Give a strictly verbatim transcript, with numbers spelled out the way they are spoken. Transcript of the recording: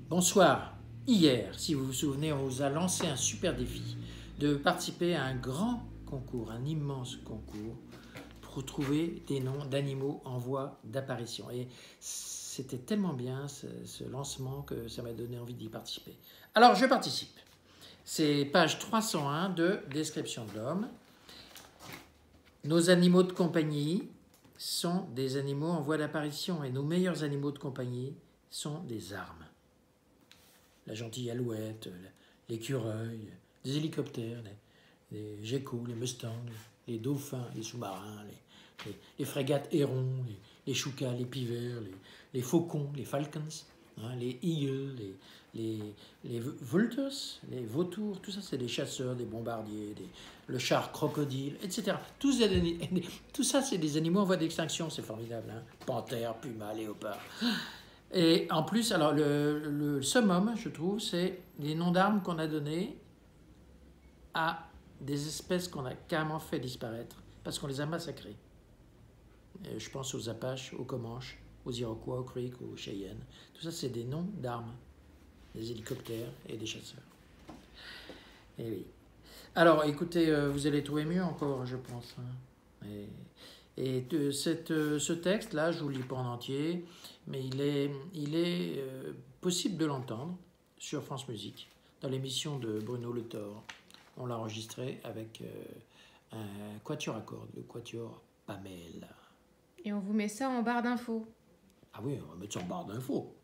Bonsoir. Hier, si vous vous souvenez, on vous a lancé un super défi de participer à un grand concours, un immense concours pour trouver des noms d'animaux en voie d'apparition. Et c'était tellement bien ce, ce lancement que ça m'a donné envie d'y participer. Alors, je participe. C'est page trois cent un de Description de l'homme. Nos animaux de compagnie sont des animaux en voie d'apparition et nos meilleurs animaux de compagnie sont des armes. La gentille alouette, l'écureuil, des hélicoptères, les, les geckos, les mustangs, les dauphins, les sous-marins, les, les, les frégates hérons, les, les choucas, les pivers, les, les faucons, les falcons, hein, les eagles, les, les, les vultures, les vautours, tout ça c'est des chasseurs, des bombardiers, des, le char crocodile, et cetera. Tous les, tout ça c'est des animaux en voie d'extinction, c'est formidable, hein. Panthère, puma, léopard. Et en plus, alors le, le summum, je trouve, c'est les noms d'armes qu'on a donnés à des espèces qu'on a carrément fait disparaître parce qu'on les a massacrées. Et je pense aux Apaches, aux Comanches, aux Iroquois, aux Creeks, aux Cheyennes. Tout ça, c'est des noms d'armes, des hélicoptères et des chasseurs. Et oui. Alors, écoutez, vous allez trouver mieux encore, je pense. Et, et de cette, ce texte-là, je ne vous le lis pas en entier, mais il est, il est euh, possible de l'entendre sur France Musique, dans l'émission de Bruno Le Thor. On l'a enregistré avec euh, un quatuor à cordes, le quatuor Pamela. Et on vous met ça en barre d'infos. Ah oui, on va mettre ça en barre d'infos.